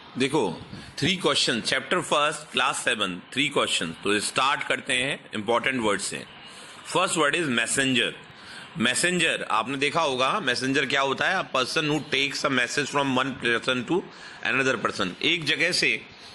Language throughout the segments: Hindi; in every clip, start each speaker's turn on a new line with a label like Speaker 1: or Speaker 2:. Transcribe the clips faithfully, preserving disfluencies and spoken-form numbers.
Speaker 1: देखो, three question, chapter first, class seven, three question. तो स्टार्ट करते हैं इंपॉर्टेंट वर्ड से। First word is messenger. Messenger आपने देखा होगा, मैसेंजर क्या होता है? A person who takes a message from one person to another person. एक जगह से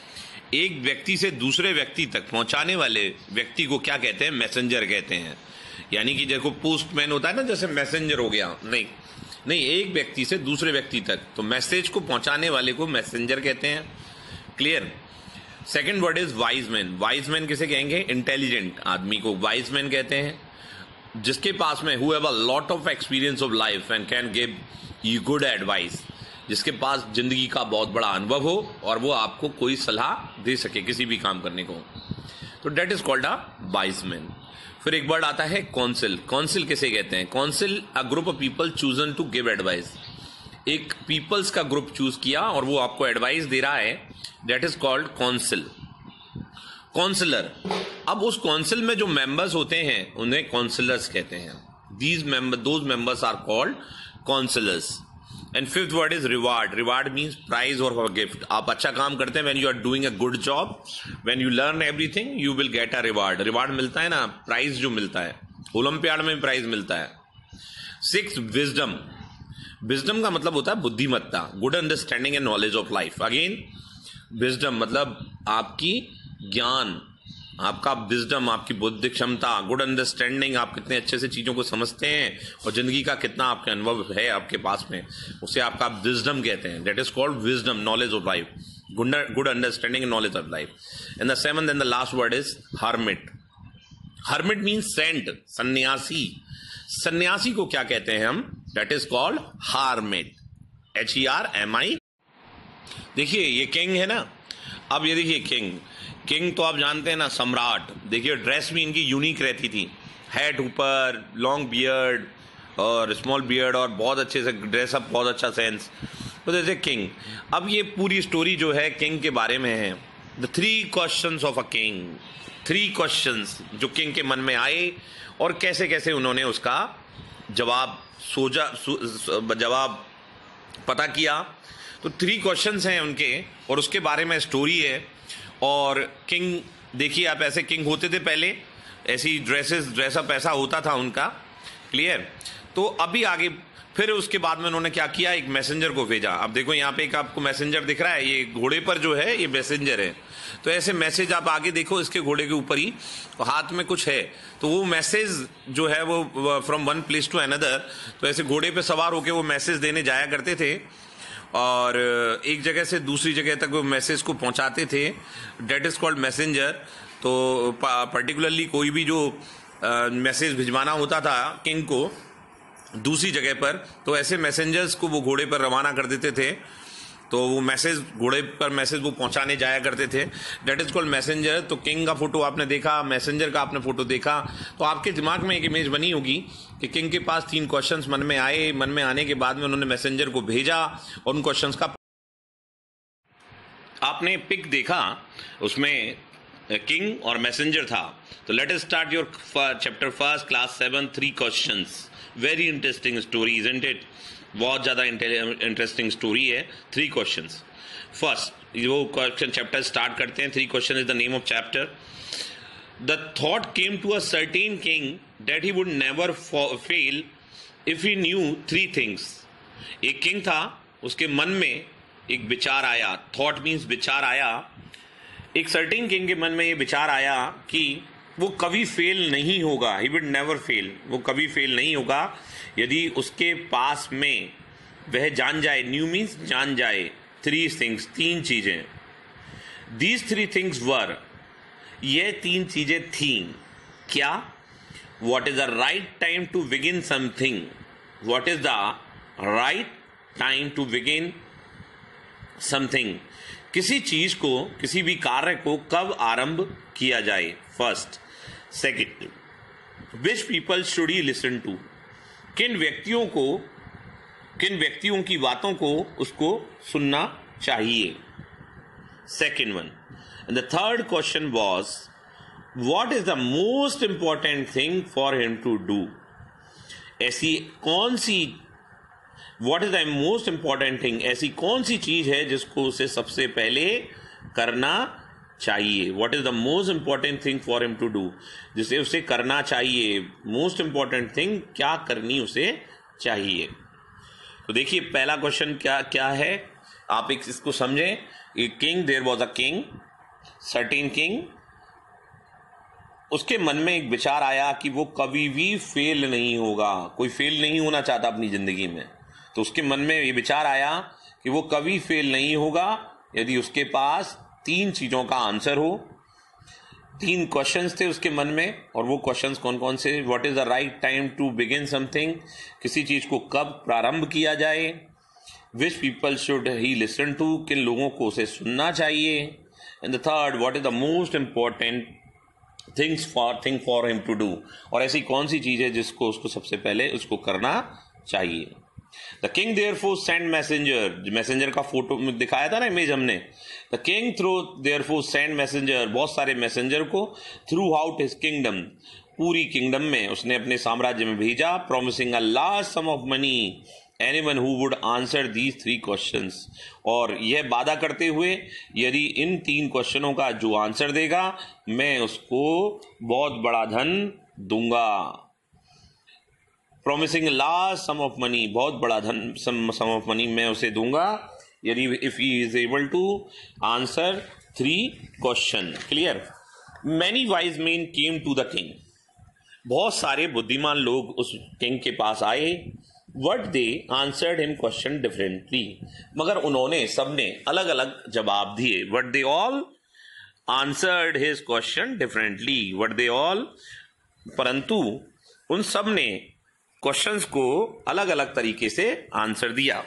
Speaker 1: एक व्यक्ति से दूसरे व्यक्ति तक पहुंचाने वाले व्यक्ति को क्या कहते हैं? मैसेंजर कहते हैं। यानी कि देखो, पोस्टमैन होता है ना, जैसे मैसेंजर हो गया, नहीं नहीं एक व्यक्ति से दूसरे व्यक्ति तक, तो मैसेज को पहुंचाने वाले को मैसेंजर कहते हैं। Clear? Second word is wise man. Wise man किसे कहेंगे? इंटेलिजेंट आदमी को वाइज मैन कहते हैं, जिसके पास में who have a lot of experience of life and can give you good advice, जिसके पास जिंदगी का बहुत बड़ा अनुभव हो और वो आपको कोई सलाह दे सके किसी भी काम करने को, तो that is called a wise man. फिर एक वर्ड आता है काउंसिल। काउंसिल किसे कहते हैं? Council a group of people chosen to give advice. एक पीपल्स का ग्रुप चूज किया और वो आपको एडवाइस दे रहा है, that is called council. Councillor, अब उस काउंसिल में जो मेंबर्स होते हैं उन्हें काउंसिलर्स कहते हैं। These member those members are called councillors. And fifth word is reward. Reward means prize और गिफ्ट। आप अच्छा काम करते हैं, when you are doing a good job, when you learn everything, you will get a reward. Reward मिलता है ना, प्राइज जो मिलता है, ओलंपियाड में प्राइज मिलता है। Six, wisdom. विजडम का मतलब होता है बुद्धिमत्ता, good understanding and knowledge of life. Again wisdom मतलब आपकी ज्ञान, आपका विजडम, आपकी बुद्धि क्षमता, गुड अंडरस्टैंडिंग, आप कितने अच्छे से चीजों को समझते हैं और जिंदगी का कितना आपके अनुभव है आपके पास में, उसे आपका विजडम कहते हैं। That is called wisdom, knowledge of life, good understanding and knowledge of life. And the seventh and the last word is hermit. Hermit means saint, सन्यासी। सन्यासी को क्या कहते हैं हम? That is called hermit, H E R M I. देखिए ये किंग है ना, अब ये देखिए किंग, किंग तो आप जानते हैं ना, सम्राट। देखिए ड्रेस भी इनकी यूनिक रहती थी, हैट ऊपर, लॉन्ग बियर्ड और स्मॉल बियर्ड, और बहुत अच्छे से ड्रेसअप, बहुत अच्छा सेंस। तो जैसे किंग, अब ये पूरी स्टोरी जो है किंग के बारे में है। The three questions of a king, three questions जो किंग के मन में आए और कैसे कैसे उन्होंने उसका जवाब सोचा, जवाब पता किया। तो थ्री क्वेश्चंस हैं उनके और उसके बारे में स्टोरी है। और किंग, देखिए आप, ऐसे किंग होते थे पहले, ऐसी ड्रेसेस, ड्रेसअप ऐसा होता था उनका। क्लियर? तो अभी आगे फिर उसके बाद में उन्होंने क्या किया? एक मैसेंजर को भेजा। अब देखो यहाँ पे एक आपको मैसेंजर दिख रहा है, ये घोड़े पर जो है ये मैसेंजर है। तो ऐसे मैसेज आप आगे देखो, इसके घोड़े के ऊपर ही हाथ में कुछ है, तो वो मैसेज जो है वो from one place to another, तो ऐसे घोड़े पे सवार होके वो मैसेज देने जाया करते थे और एक जगह से दूसरी जगह तक वो मैसेज को पहुंचाते थे। That is called messenger. तो पर्टिकुलरली कोई भी जो मैसेज भिजवाना होता था किंग को दूसरी जगह पर, तो ऐसे मैसेंजर्स को वो घोड़े पर रवाना कर देते थे, तो वो मैसेज घोड़े पर मैसेज वो पहुंचाने जाया करते थे। That is called messenger. तो किंग का फोटो आपने देखा, मैसेंजर का आपने फोटो देखा, तो आपके दिमाग में एक इमेज बनी होगी कि किंग के पास तीन क्वेश्चंस मन में आए, मन में आने के बाद में उन्होंने मैसेंजर को भेजा और उन क्वेश्चंस का आपने पिक देखा, उसमें किंग और मैसेंजर था। तो let us start your chapter first, class seven, three questions. Very interesting story, isn't it? बहुत ज्यादा इंटरेस्टिंग स्टोरी है। Three questions. फर्स्ट वो क्वेश्चन चैप्टर स्टार्ट करते हैं। Three question is the name of chapter. The thought came to a certain king that he would never fail if he knew three things. एक किंग था, उसके मन में एक विचार आया। थॉट मीन्स विचार आया। एक सर्टेन किंग के मन में ये विचार आया कि वो कभी फेल नहीं होगा, ही वुड नेवर फेल, वो कभी फेल नहीं होगा यदि उसके पास में वह जान जाए, न्यू मीन्स जान जाए, थ्री थिंग्स, तीन चीजें। दीज थ्री थिंग्स वर, ये तीन चीजें थी क्या? What is the right time to begin something, what is the right time to begin something, किसी चीज को, किसी भी कार्य को कब आरंभ किया जाए, first. Second, which people should he listen to, किन व्यक्तियों को, किन व्यक्तियों की बातों को उसको सुनना चाहिए, second one. And the third question was what is the most important thing for him to do, ऐसी कौन सी what is the most important thing, ऐसी कौन सी चीज है जिसको उसे सबसे पहले करना चाहिए। What is the most important thing for him to do, जिसे उसे करना चाहिए। मोस्ट इंपॉर्टेंट थिंग क्या करनी उसे चाहिए। तो देखिए पहला क्वेश्चन क्या क्या है, आप एक इसको समझें। King, there was a king, certain king, उसके मन में एक विचार आया कि वो कभी भी फेल नहीं होगा, कोई फेल नहीं होना चाहता अपनी जिंदगी में। तो उसके मन में ये विचार आया कि वो कभी फेल नहीं होगा यदि उसके पास तीन चीजों का आंसर हो। तीन क्वेश्चंस थे उसके मन में, और वो क्वेश्चंस कौन कौन से, what is the right time to begin something, किसी चीज को कब प्रारंभ किया जाए, which people should he listen to, किन लोगों को उसे सुनना चाहिए, and the third, what is the most important things for thing for him to do, और ऐसी कौन सी चीज है जिसको उसको सबसे पहले उसको करना चाहिए। The king therefore send messenger, messenger का फोटो दिखाया था ना, इमेज हमने। The king through therefore send messenger, बहुत सारे मैसेंजर को थ्रू आउट हिज किंगडम, पूरी किंगडम में उसने अपने साम्राज्य में भेजा, promising a large sum of money anyone who would answer these three questions, और यह वादा करते हुए यदि इन तीन क्वेश्चनों का जो आंसर देगा मैं उसको बहुत बड़ा धन दूंगा। Promising large sum of money, बहुत बड़ा धन सम सम ऑफ मनी मैं उसे दूंगा यदि if he is able to answer three question. Clear. Many wise men came to the king, बहुत सारे बुद्धिमान लोग उस किंग के पास आए। But they answered him question differently, मगर उन्होंने सबने अलग अलग जवाब दिए। But they all answered his question differently, but they all, परंतु उन सब ने क्वेश्चंस को अलग अलग तरीके से आंसर दिया।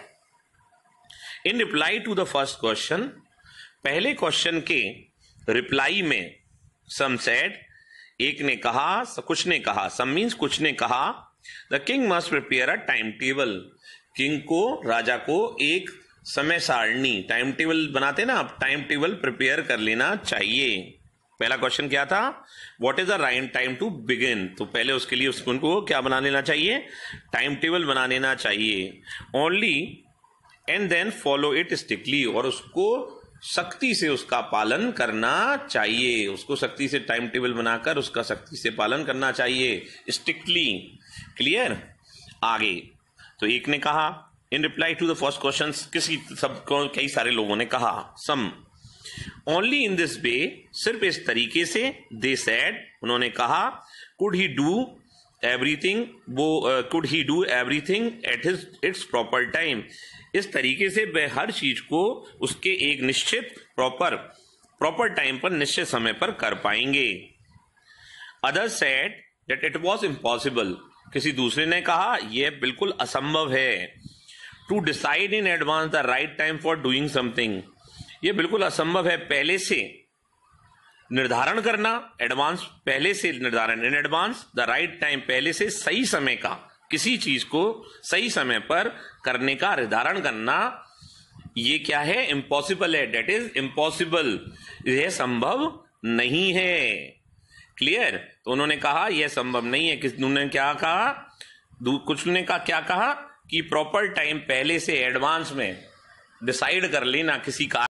Speaker 1: In reply to the first question, पहले क्वेश्चन के रिप्लाई में, सम सेड, एक ने कहा, कुछ ने कहा, सम मीन्स कुछ ने कहा, the king must prepare a time table, king को, राजा को एक समय सारणी, टाइम टेबल बनाते ना आप, टाइम टेबल प्रिपेयर कर लेना चाहिए। पहला क्वेश्चन क्या था, what is the right time to begin, तो पहले उसके लिए उसको उनको क्या बना लेना चाहिए, टाइम टेबल बना लेना चाहिए। Only and then follow it strictly, और उसको सख्ती से उसका पालन करना चाहिए, उसको सख्ती से टाइम टेबल बनाकर उसका सख्ती से पालन करना चाहिए, स्ट्रिक्टली। क्लियर। आगे तो एक ने कहा, in reply to the first question, किसी सब कई सारे लोगों ने कहा, सम, ओनली इन दिस वे, सिर्फ इस तरीके से, दे सेड, उन्होंने कहा, कुड ही डू एवरीथिंग, वो could he do everything at his its proper time, इस तरीके से वह हर चीज को उसके एक निश्चित प्रॉपर प्रॉपर टाइम पर, निश्चित समय पर कर पाएंगे। Others said that it was impossible, किसी दूसरे ने कहा यह बिल्कुल असंभव है। To decide in advance the right time for doing something, यह बिल्कुल असंभव है पहले से निर्धारण करना, एडवांस पहले से निर्धारण, in advance the right time, पहले से सही समय का, किसी चीज को सही समय पर करने का निर्धारण करना, ये क्या है, इम्पॉसिबल है, डेट इज इम्पॉसिबल, यह संभव नहीं है। क्लियर। तो उन्होंने कहा यह संभव नहीं है। किस उन्होंने क्या कहा, कुछ ने कहा, क्या कहा कि प्रॉपर टाइम पहले से एडवांस में डिसाइड कर लेना किसी का